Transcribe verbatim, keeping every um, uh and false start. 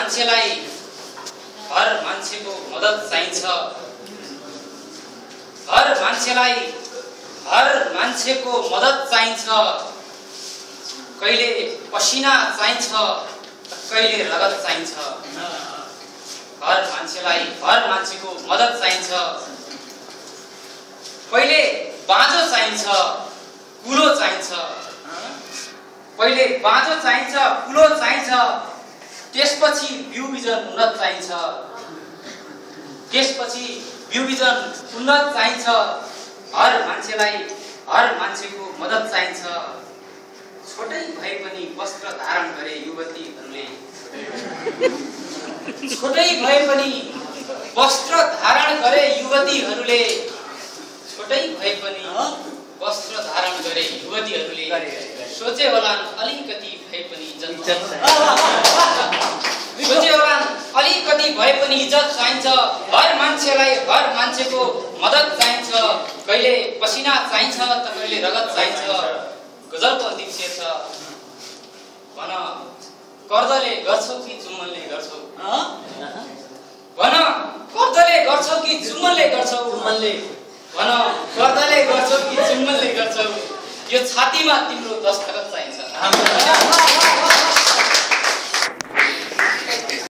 मान्छेलाई हर मान्छेको मद्दत चाहिन्छ। हर मान्छेलाई हर मान्छेको मद्दत चाहिन्छ। कहिले पसिना चाहिन्छ, कहिले रगत चाहिन्छ। हर मान्छेलाई हर मान्छेको मद्दत चाहिन्छ। पहिले बाँझो चाहिन्छ, कुलो चाहिन्छ। पहिले बाँझो चाहिन्छ, कुलो चाहिन्छ। त्यसपछि बिउ बिजन उन्नत चाहिन्छ। त्यसपछि बिउ बिजन उन्नत चाहिन्छ। हर मान्छेलाई हर मान्छेको मद्दत चाहिन्छ। छोटै भए पनि वस्त्र धारण गरे युवतीहरूले। छोटै भए पनि वस्त्र धारण गरे युवतीहरूले। छोटै भए पनि वस्त्र धारण गरे युवतीहरूले। सोचे होलान् अलिकति भए पनि इज्जत सोचे होलान् अलिकति भए पनि इज्जत चाहिन्छ। हर मान्छेलाई हर मान्छेको मद्दत चाहिन्छ। कहिले पसिना चाहिन्छ त कहिले रगत चाहिन्छ। गजलको अन्तिम शेर छ, भन कर्जले गर्छौ कि चुम्बनले गर्छौ? भन कर्जले गर्छौ कि चुम्बनले गर्छौ? चुम्बनले। भन कर्जले गर्छौ कि चुम्बनले गर्छौ? यो छातीमा तिम्रो दस्तखत चाहिन्छ।